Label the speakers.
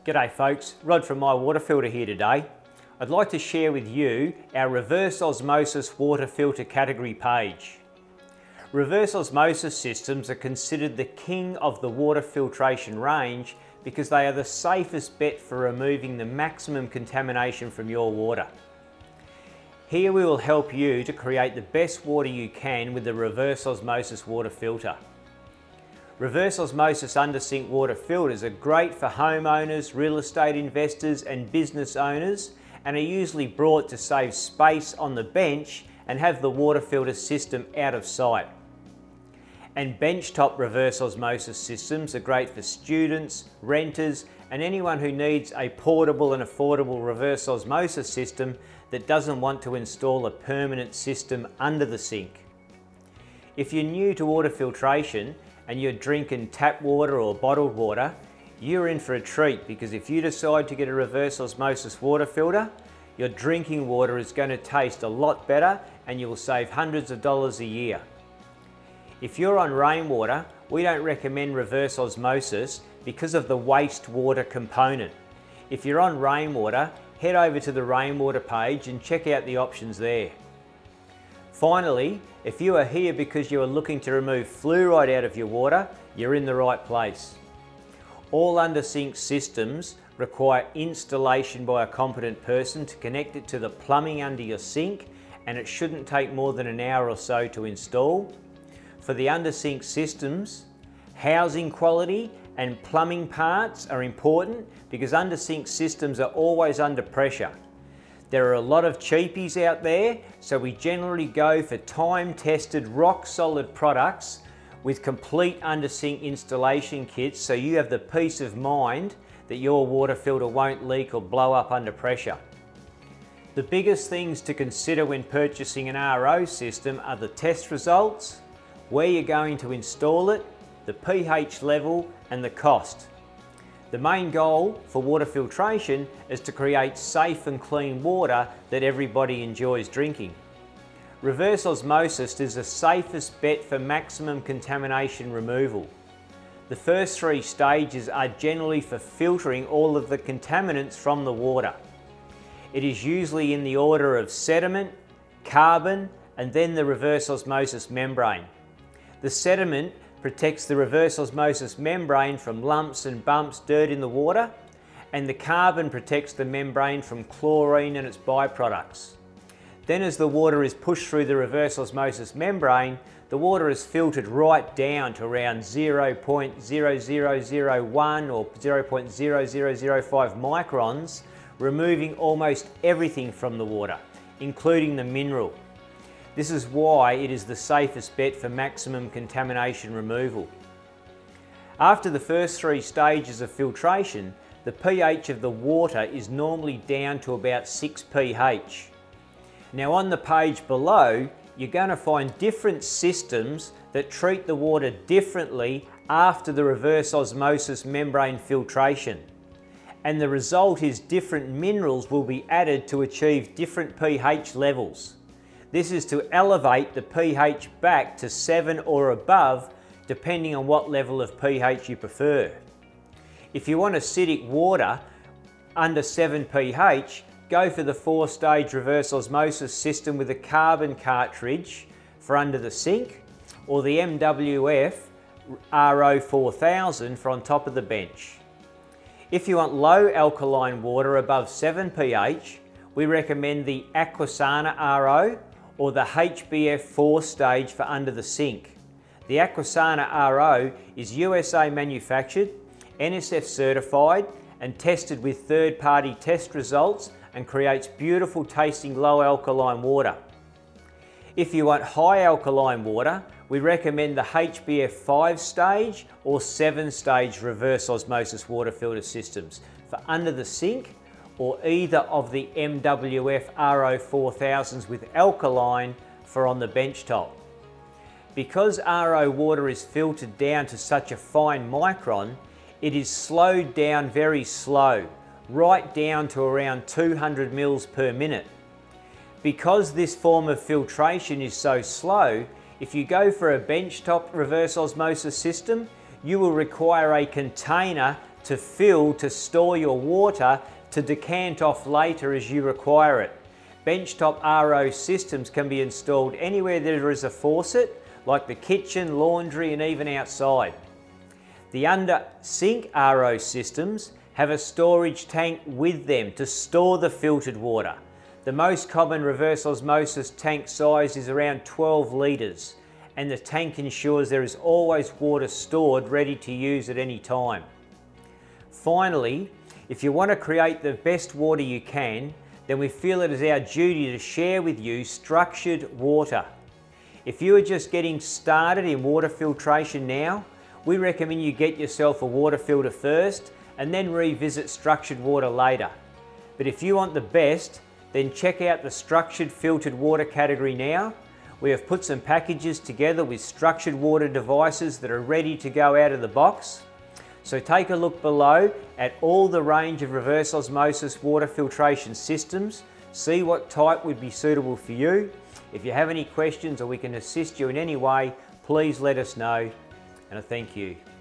Speaker 1: G'day folks, Rod from My Water Filter here today. I'd like to share with you our Reverse Osmosis Water Filter category page. Reverse Osmosis Systems are considered the king of the water filtration range because they are the safest bet for removing the maximum contamination from your water. Here we will help you to create the best water you can with the Reverse Osmosis Water Filter. Reverse osmosis under-sink water filters are great for homeowners, real estate investors and business owners, and are usually brought to save space on the bench and have the water filter system out of sight. And Benchtop Reverse Osmosis Systems are great for students, renters and anyone who needs a portable and affordable reverse osmosis system that doesn't want to install a permanent system under the sink. If you're new to water filtration and you're drinking tap water or bottled water, you're in for a treat, because if you decide to get a reverse osmosis water filter, your drinking water is going to taste a lot better and you will save hundreds of dollars a year. If you're on rainwater, we don't recommend reverse osmosis because of the wastewater component. If you're on rainwater, head over to the rainwater page and check out the options there. Finally, if you are here because you are looking to remove fluoride out of your water, you're in the right place. All under-sink systems require installation by a competent person to connect it to the plumbing under your sink, and it shouldn't take more than an hour or so to install. For the under-sink systems, housing quality and plumbing parts are important because under-sink systems are always under pressure. There are a lot of cheapies out there, so we generally go for time-tested, rock-solid products with complete under-sink installation kits, so you have the peace of mind that your water filter won't leak or blow up under pressure. The biggest things to consider when purchasing an RO system are the test results, where you're going to install it, the pH level and the cost. The main goal for water filtration is to create safe and clean water that everybody enjoys drinking. Reverse osmosis is the safest bet for maximum contamination removal. The first three stages are generally for filtering all of the contaminants from the water. It is usually in the order of sediment, carbon, and then the reverse osmosis membrane. The sediment protects the reverse osmosis membrane from lumps and bumps, dirt in the water, and the carbon protects the membrane from chlorine and its byproducts. Then as the water is pushed through the reverse osmosis membrane, the water is filtered right down to around 0.0001 or 0.0005 microns, removing almost everything from the water, including the mineral. This is why it is the safest bet for maximum contamination removal. After the first three stages of filtration, the pH of the water is normally down to about 6 pH. Now on the page below, you're going to find different systems that treat the water differently after the reverse osmosis membrane filtration. And the result is different minerals will be added to achieve different pH levels. This is to elevate the pH back to 7 or above, depending on what level of pH you prefer. If you want acidic water under 7 pH, go for the 4-stage reverse osmosis system with a carbon cartridge for under the sink, or the MWF RO4000 for on top of the bench. If you want low alkaline water above 7 pH, we recommend the Aquasana RO or the HBF 4-stage for under the sink. The Aquasana RO is USA manufactured, NSF certified and tested with third-party test results, and creates beautiful tasting low alkaline water. If you want high alkaline water, we recommend the HBF 5-stage or 7-stage reverse osmosis water filter systems for under the sink, or either of the MWF RO4000s with alkaline for on the benchtop. Because RO water is filtered down to such a fine micron, it is slowed down very slow, right down to around 200 mils per minute. Because this form of filtration is so slow, if you go for a benchtop reverse osmosis system, you will require a container to fill to store your water to decant off later as you require it. Benchtop RO systems can be installed anywhere there is a faucet, like the kitchen, laundry and even outside. The under sink RO systems have a storage tank with them to store the filtered water. The most common reverse osmosis tank size is around 12 litres, and the tank ensures there is always water stored ready to use at any time. Finally, if you want to create the best water you can, then we feel it is our duty to share with you structured water. If you are just getting started in water filtration now, we recommend you get yourself a water filter first and then revisit structured water later. But if you want the best, then check out the structured filtered water category now. We have put some packages together with structured water devices that are ready to go out of the box. So take a look below at all the range of reverse osmosis water filtration systems. See what type would be suitable for you. If you have any questions or we can assist you in any way, please let us know, and I thank you.